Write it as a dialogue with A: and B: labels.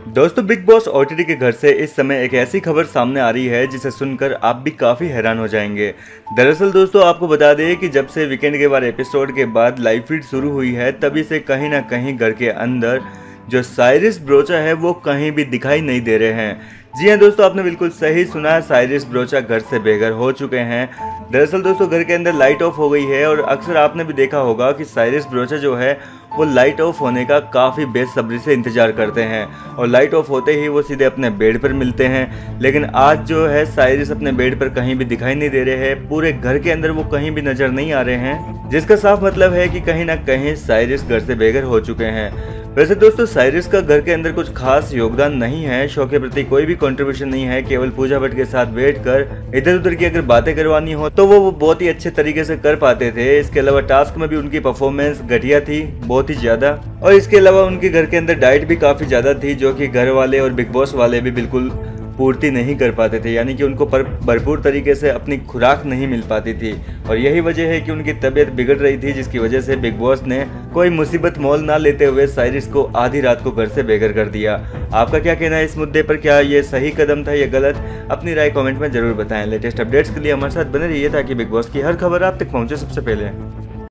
A: दोस्तों, big boss OTT के घर से इस समय एक ऐसी खबर सामने आ रही है जिसे सुनकर आप भी काफ़ी हैरान हो जाएंगे। दरअसल दोस्तों, आपको बता दें कि जब से वीकेंड के बाद एपिसोड के बाद लाइव फीड शुरू हुई है, तभी से कहीं ना कहीं घर के अंदर जो साइरिस ब्रोचा है वो कहीं भी दिखाई नहीं दे रहे हैं। जी हाँ दोस्तों, आपने बिल्कुल सही सुना, साइरिस ब्रोचा घर से बेघर हो चुके हैं। दरअसल दोस्तों, घर के अंदर लाइट ऑफ हो गई है और अक्सर आपने भी देखा होगा कि साइरिस ब्रोचा जो है वो लाइट ऑफ होने का काफ़ी बेसब्री से इंतजार करते हैं और लाइट ऑफ होते ही वो सीधे अपने बेड पर मिलते हैं। लेकिन आज जो है साइरिस अपने बेड पर कहीं भी दिखाई नहीं दे रहे हैं, पूरे घर के अंदर वो कहीं भी नजर नहीं आ रहे हैं, जिसका साफ मतलब है कि कहीं ना कहीं साइरिस घर से बेघर हो चुके हैं। वैसे दोस्तों, साइरिस का घर के अंदर कुछ खास योगदान नहीं है, शो के प्रति कोई भी कंट्रीब्यूशन नहीं है, केवल पूजा भट्ट के साथ बैठकर इधर उधर की अगर बातें करवानी हो तो वो बहुत ही अच्छे तरीके से कर पाते थे। इसके अलावा टास्क में भी उनकी परफॉर्मेंस घटिया थी, बहुत ही ज्यादा, और इसके अलावा उनके घर के अंदर डाइट भी काफी ज्यादा थी, जो कि घर वाले और बिग बॉस वाले भी बिल्कुल पूर्ति नहीं कर पाते थे, यानी कि उनको भरपूर तरीके से अपनी खुराक नहीं मिल पाती थी। और यही वजह है कि उनकी तबीयत बिगड़ रही थी, जिसकी वजह से बिग बॉस ने कोई मुसीबत मोल ना लेते हुए साइरिस को आधी रात को घर से बेघर कर दिया। आपका क्या कहना है इस मुद्दे पर? क्या ये सही कदम था या गलत? अपनी राय कमेंट में जरूर बताएं। लेटेस्ट अपडेट्स के लिए हमारे साथ बने रहिए ताकि बिग बॉस की हर खबर आप तक पहुंचे सबसे पहले।